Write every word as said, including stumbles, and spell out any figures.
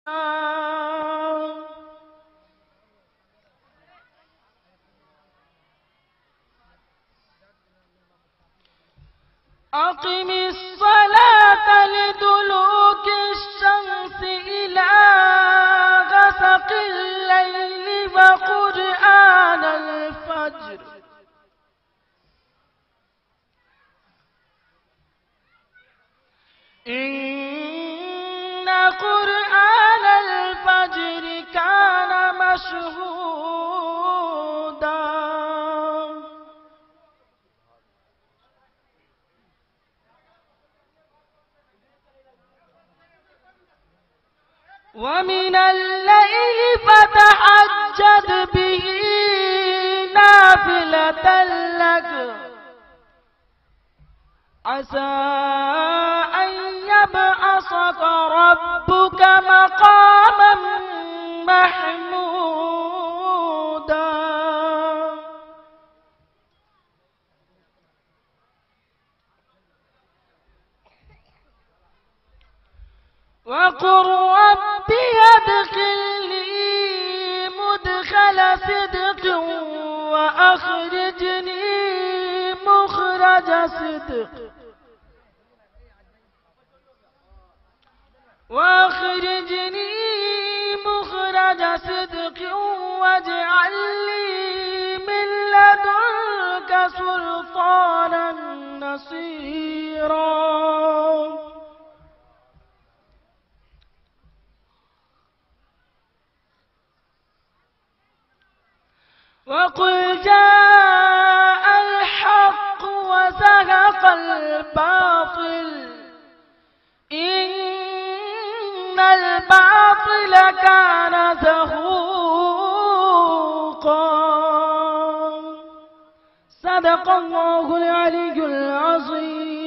أقم الصلاة لدلوك الشمس إلى غسق الليل وقرآن الفجر إن قرآن الفجر كان مشهودا ومن الليل فتهجد به نافلة لك عسى أن يبعثك ربك مقاما محمودا وقل رب ادخلني مدخل صدق وأخرجني مخرج صدق وأخرجني مخرج صدق واجعل لي من لدنك سلطانا نصيرا وقل جاء الحق وزهق الباطل إن الباطل كان زهوقا صدق الله العلي العظيم.